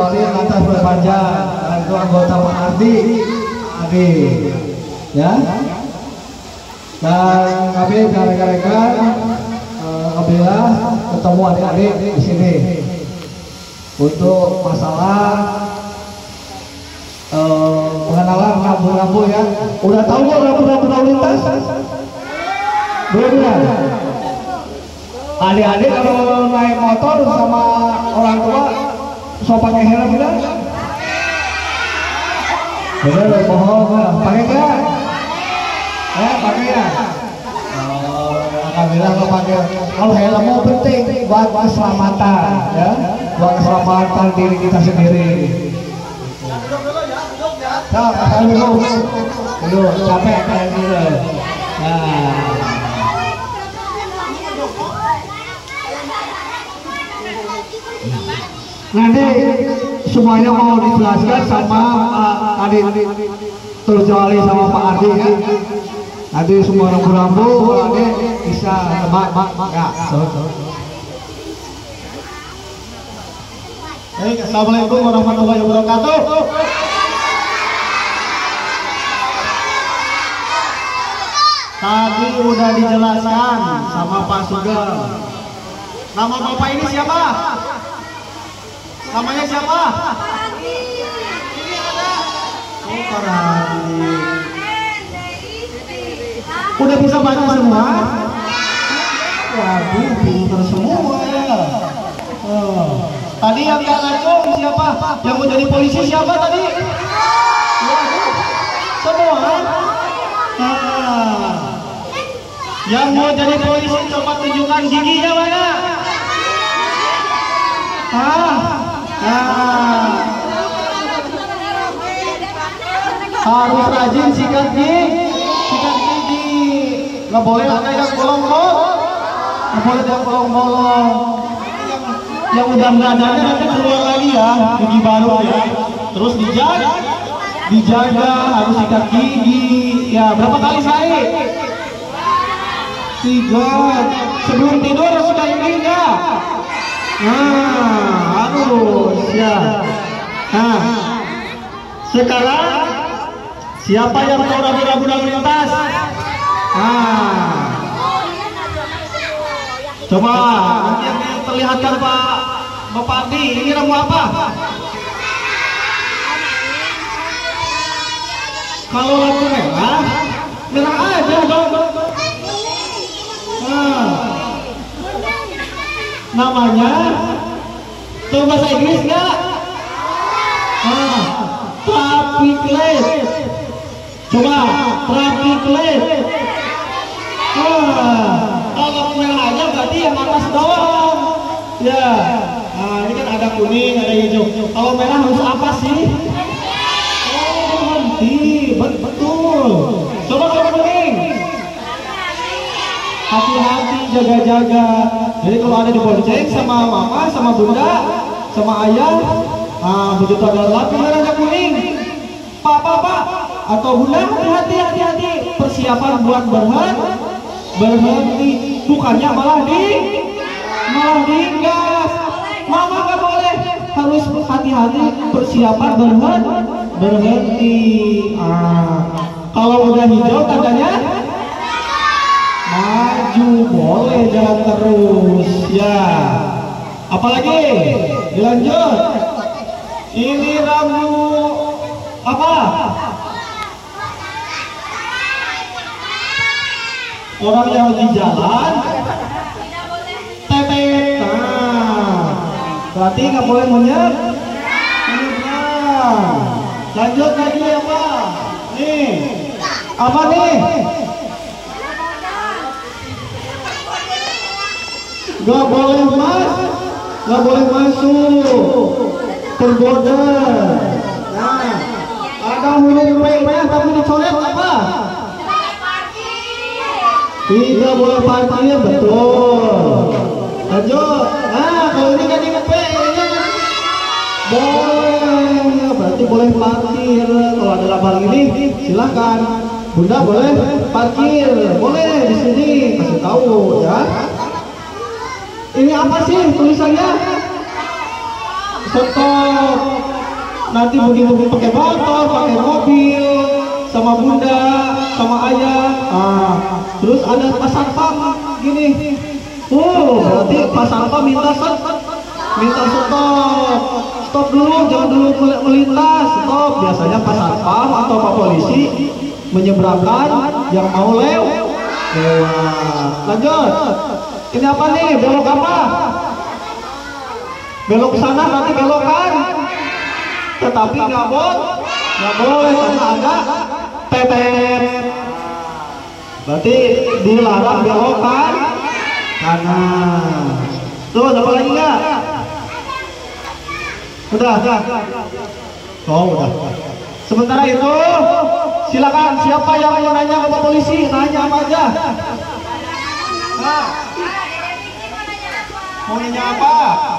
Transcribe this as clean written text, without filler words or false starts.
atas berpanjang itu anggota Pak Ardi, ya. Dan kami dan rekan-rekan alhamdulillah ketemu adik-adik di sini untuk masalah pengenalan rambu-rambu ya. Udah tahu nggak rambu-rambu lalu lintas? Belum ya? Adik-adik kalau naik motor sama orang tua so pakai helm enggak? Bener, bohong nggak? Pakai nggak? Pakai ya? Alhamdulillah nggak pakai. Kalau helm mau penting buat keselamatan, ya, buat keselamatan diri kita sendiri. Nah, dulu capek kayak gitu. Nanti semuanya mau dijelaskan sama adik terkecuali sama Pak Ardi ya. Nanti semua rambu-rambu adik bisa tebak ya. Baik, assalamualaikum warahmatullahi wabarakatuh. Tadi udah dijelaskan sama Pak Sugeng. Nama bapak ini siapa? Namanya siapa? Ini ada. Oh, Paradi. Udah bisa baca semua? Waduh, pintar semua ya. Tadi yang gak ngacung siapa? Yang mau jadi polisi siapa tadi? Waduh, semua. Yang mau jadi polisi coba tunjukkan giginya mana? Harus rajin sikat gigi, nggak boleh ada yang bolong-bolong, nggak boleh yang bolong-bolong. Yang udah nggak ada nanti keluar lagi ya, gigi baru ya. Terus dijaga harus sikat gigi. Ya berapa kali sehari? 3. Sebelum tidur sudah ini enggak? Harus ya. Sekarang siapa yang tahu rambu-rambu lalu lintas? Coba nanti yang terlihatkan Bapak Ardi, ini rambu apa? Kalau lampu merah aja dong. Namanya tahu bahasa Inggris nggak? Traffic light. Coba traffic light. Kalau merah aja berarti yang atas doang. Ya. Ini kan ada kuning, ada hijau. Kalau merah harus apa sih? Berhenti. Betul. Coba kalau kuning. Hati-hati, jaga-jaga. Jadi kalau ada dibonceng sama mama, sama bunda, sama ayah, begitu ada lampu merah kuning, pak atau bunda, hati-hati, persiapan buat berhenti, bukannya malah digas. Mama nggak boleh, harus hati-hati, persiapan berhenti. Kalau udah hijau tandanya maju, boleh jalan terus ya. Apalagi dilanjut. Ini rambu apa? Orang yang di jalan tetet. Berarti nggak boleh menyeberang. Lanjut lagi apa? Nih apa nih? Gak boleh masuk tergoda. Ada huruf P tapi dicoret apa? Tidak boleh parkir, betul. Lanjut. Kalau ini kan ingat P ya. Boleh, berarti boleh parkir. Kalau ada label ini silahkan. Bunda boleh parkir, boleh di sini, kasih tahu ya. Ini apa sih tulisannya? stop. Nanti begitu pakai motor, pakai mobil, sama bunda, sama ayah. Terus ada pas satpam gini. Berarti pas satpam minta stop dulu, jangan dulu melintas, stop. Biasanya pas satpam atau pak polisi menyeberangkan yang mau lewat. Lanjut. Ini apa nih? Belok apa? Belok ke sana, nanti belokan. Tetapi nggak boleh karena ada tetet. Berarti dilarang belokan kanan. Tuh, ada apa lagi nggak? Udah. Oh, udah. Sementara itu, silakan siapa yang mau nanya ke polisi, nanya apa aja. Nah, mau nanya apa?